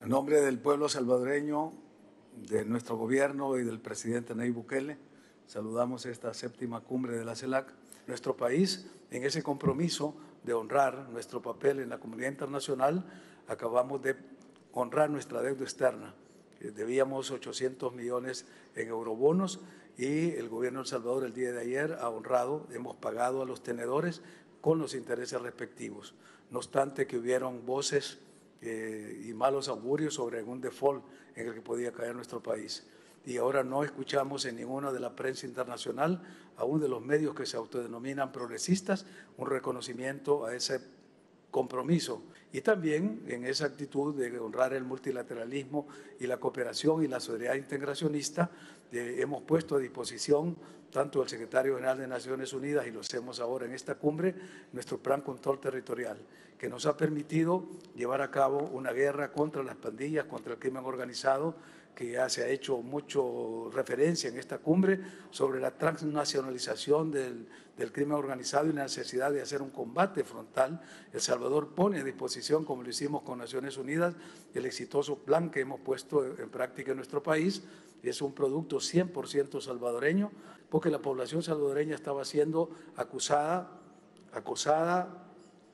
En nombre del pueblo salvadoreño, de nuestro gobierno y del presidente Nayib Bukele, saludamos esta séptima cumbre de la CELAC. Nuestro país, en ese compromiso de honrar nuestro papel en la comunidad internacional, acabamos de honrar nuestra deuda externa. Debíamos 800 millones en eurobonos y el gobierno de El Salvador el día de ayer ha honrado, hemos pagado a los tenedores con los intereses respectivos. No obstante que hubieron voces y malos augurios sobre algún default en el que podía caer nuestro país. Y ahora no escuchamos en ninguna de la prensa internacional, aún de los medios que se autodenominan progresistas, un reconocimiento a ese compromiso y también en esa actitud de honrar el multilateralismo y la cooperación y la solidaridad integracionista, hemos puesto a disposición tanto el secretario general de Naciones Unidas y lo hacemos ahora en esta cumbre, nuestro plan control territorial, que nos ha permitido llevar a cabo una guerra contra las pandillas, contra el crimen organizado, que ya se ha hecho mucho referencia en esta cumbre sobre la transnacionalización del crimen organizado y la necesidad de hacer un combate frontal. El Salvador pone a disposición, como lo hicimos con Naciones Unidas, el exitoso plan que hemos puesto en práctica en nuestro país. Es un producto 100% salvadoreño, porque la población salvadoreña estaba siendo acusada, acosada,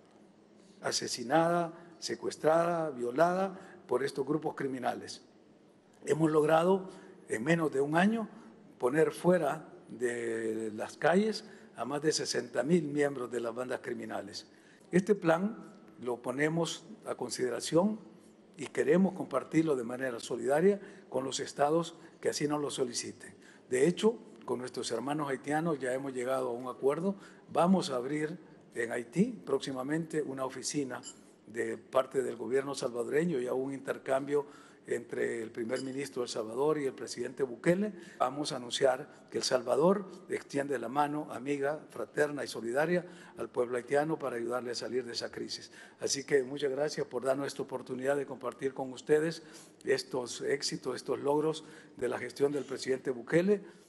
asesinada, secuestrada, violada por estos grupos criminales. Hemos logrado en menos de un año poner fuera de las calles a más de 60,000 miembros de las bandas criminales. Este plan lo ponemos a consideración y queremos compartirlo de manera solidaria con los estados que así nos lo soliciten. De hecho, con nuestros hermanos haitianos ya hemos llegado a un acuerdo. Vamos a abrir en Haití próximamente una oficina de parte del gobierno salvadoreño y a un intercambio entre el primer ministro de El Salvador y el presidente Bukele. Vamos a anunciar que El Salvador extiende la mano amiga, fraterna y solidaria al pueblo haitiano para ayudarle a salir de esa crisis. Así que muchas gracias por darnos esta oportunidad de compartir con ustedes estos éxitos, estos logros de la gestión del presidente Bukele.